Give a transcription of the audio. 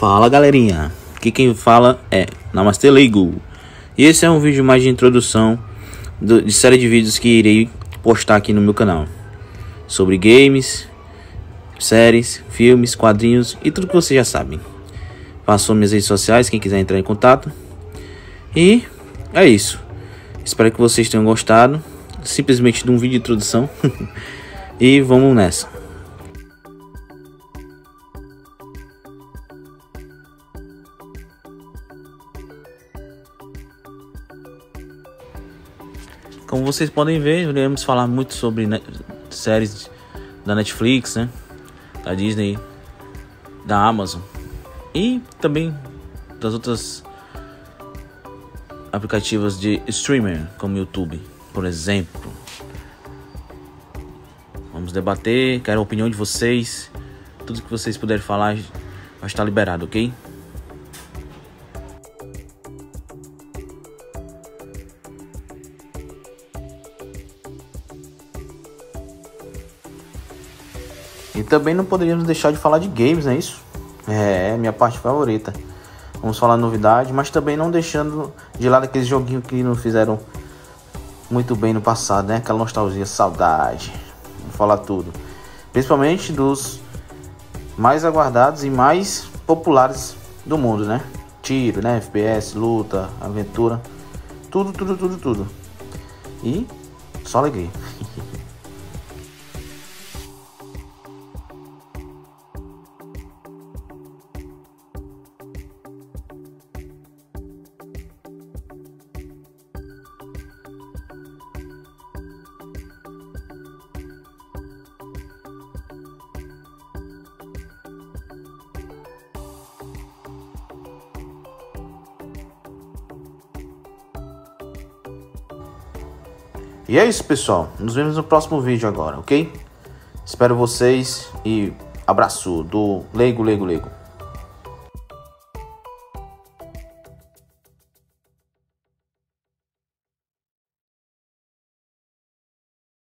Fala galerinha, aqui quem fala é Namastê Leigo. E esse é um vídeo mais de introdução de série de vídeos que irei postar aqui no meu canal sobre games, séries, filmes, quadrinhos e tudo que vocês já sabem. Passou minhas redes sociais, quem quiser entrar em contato. E é isso. Espero que vocês tenham gostado simplesmente de um vídeo de introdução. E vamos nessa. Como vocês podem ver, iremos falar muito sobre séries da Netflix, né? Da Disney, da Amazon e também das outras aplicativos de streamer, como YouTube, por exemplo. Vamos debater, quero a opinião de vocês. Tudo que vocês puderem falar vai estar liberado, ok? E também não poderíamos deixar de falar de games, não é isso? É minha parte favorita. Vamos falar novidade, mas também não deixando de lado aqueles joguinhos que não fizeram muito bem no passado, né? Aquela nostalgia, saudade. Vamos falar tudo. Principalmente dos mais aguardados e mais populares do mundo, né? Tiro, né? FPS, luta, aventura. Tudo. E só alegria. E é isso, pessoal. Nos vemos no próximo vídeo agora, ok? Espero vocês e abraço do Leigo.